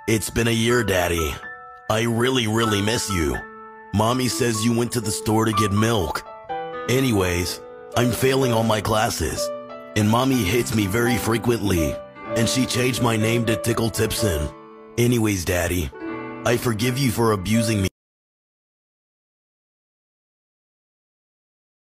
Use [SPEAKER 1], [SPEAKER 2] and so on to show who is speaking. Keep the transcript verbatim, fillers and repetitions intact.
[SPEAKER 1] It's been a year, Daddy. I really, really miss you. Mommy says you went to the store to get milk. Anyways, I'm failing all my classes, and Mommy hits me very frequently, and she changed my name to Tickle Tipson. Anyways, Daddy, I forgive you for abusing me.